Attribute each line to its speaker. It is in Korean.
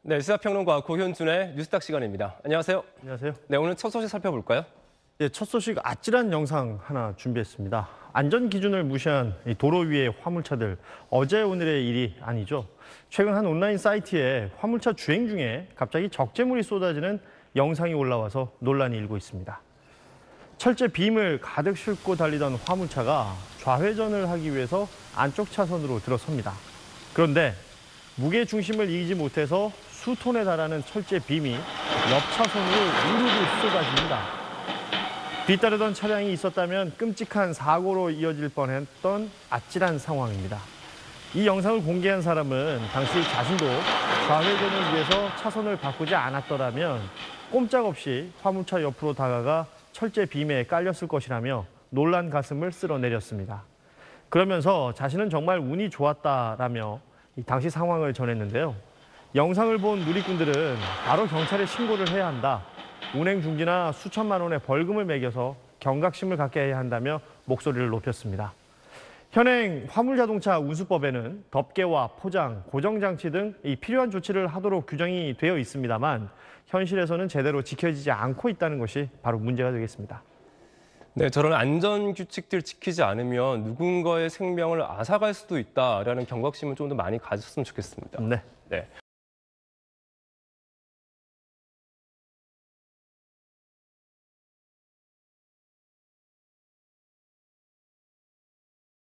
Speaker 1: 네, 시사평론가 고현준의 뉴스탁 시간입니다. 안녕하세요.
Speaker 2: 안녕하세요.
Speaker 1: 네, 오늘 첫 소식 살펴볼까요?
Speaker 2: 예, 첫 소식 아찔한 영상 하나 준비했습니다. 안전 기준을 무시한 이 도로 위의 화물차들, 어제 오늘의 일이 아니죠. 최근 한 온라인 사이트에 화물차 주행 중에 갑자기 적재물이 쏟아지는 영상이 올라와서 논란이 일고 있습니다. 철제 빔을 가득 싣고 달리던 화물차가 좌회전을 하기 위해서 안쪽 차선으로 들어섭니다. 그런데 무게 중심을 이기지 못해서 수톤에 달하는 철제 빔이 옆 차선으로 우르르 쏟아집니다. 뒤따르던 차량이 있었다면 끔찍한 사고로 이어질 뻔했던 아찔한 상황입니다. 이 영상을 공개한 사람은 당시 자신도 좌회전을 위해서 차선을 바꾸지 않았더라면 꼼짝없이 화물차 옆으로 다가가 철제 빔에 깔렸을 것이라며 놀란 가슴을 쓸어내렸습니다. 그러면서 자신은 정말 운이 좋았다라며 당시 상황을 전했는데요. 영상을 본 누리꾼들은 바로 경찰에 신고를 해야 한다. 운행 중지나 수천만 원의 벌금을 매겨서 경각심을 갖게 해야 한다며 목소리를 높였습니다. 현행 화물자동차 운수법에는 덮개와 포장, 고정장치 등 필요한 조치를 하도록 규정이 되어 있습니다만 현실에서는 제대로 지켜지지 않고 있다는 것이 바로 문제가 되겠습니다.
Speaker 1: 네, 저런 안전 규칙들 지키지 않으면 누군가의 생명을 앗아갈 수도 있다라는 경각심을 좀 더 많이 가졌으면 좋겠습니다.
Speaker 2: 네.
Speaker 1: 네.